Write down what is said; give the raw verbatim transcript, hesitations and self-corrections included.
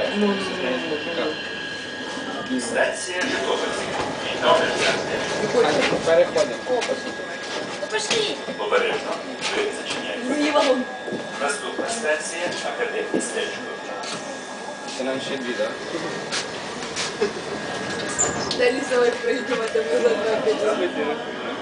Ну, Станція Житомирська. Номер п'ятий. Переходимо. ну пошли. Обережно. Двері зачиняються. Ну, не вагон. Наступна станція Академмістечко. Це нам ще дві, так? Далі давай пройдемо, там назад опять.